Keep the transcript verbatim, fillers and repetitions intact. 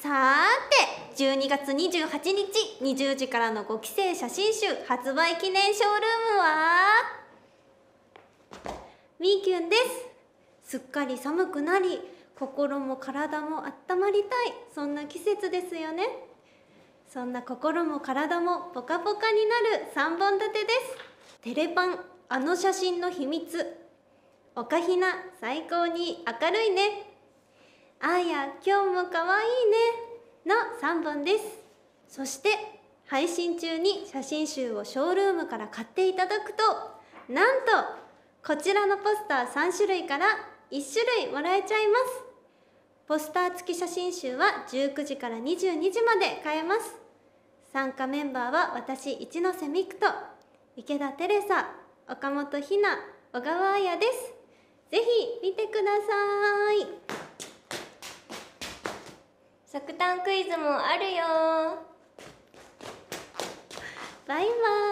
さーて、じゅうにがつにじゅうはちにちにじゅうじからのごきせい写真集発売記念ショールームはみーきゅんです。すっかり寒くなり、心も体も温まりたい、そんな季節ですよね。そんな心も体もポカポカになるさんぼん立てです。テレパン、あの写真の秘密。おかひな、最高に明るいね。あーや、今日もかわいいね。のさんぼんです。そして、配信中に写真集をショールームから買っていただくと、なんと、こちらのポスターさんしゅるいからいっしゅるいもらえちゃいます。ポスター付き写真集はじゅうくじからにじゅうにじまで買えます。参加メンバーは私、一ノ瀬美空と池田テレサ、岡本ひな、小川彩です。ぜひ見てください。 即短クイズもあるよ。 バイバーイ。